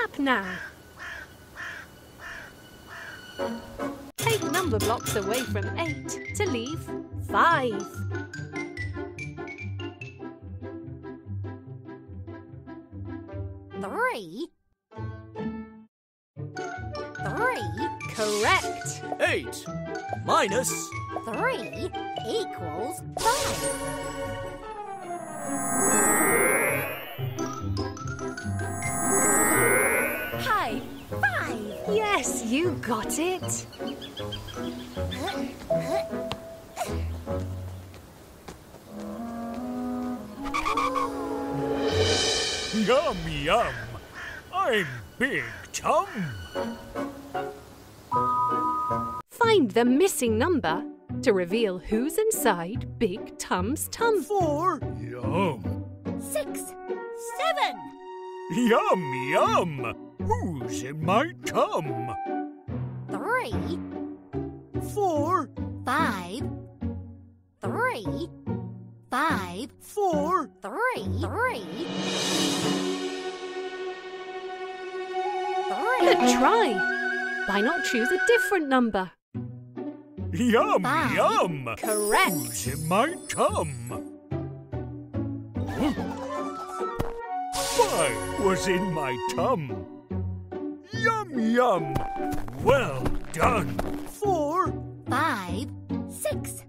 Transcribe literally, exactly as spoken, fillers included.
up now. Take number blocks away from eight to leave five. Three. Three. Correct. Eight minus Three equals five. High five. Yes, you got it. Yum, yum. I'm Big Tum. Find the missing number to reveal who's inside Big Tum's tum. Four. Yum. Six. Seven. Yum, yum. Who's in my tum? Three. Four. Five. Three. Five. Four. Three. Three. Good try. Why not choose a different number? Yum, Five. yum. Correct. Who's in my tum? Five was in my tum. Yum, yum. Well done. Four. Five. Six.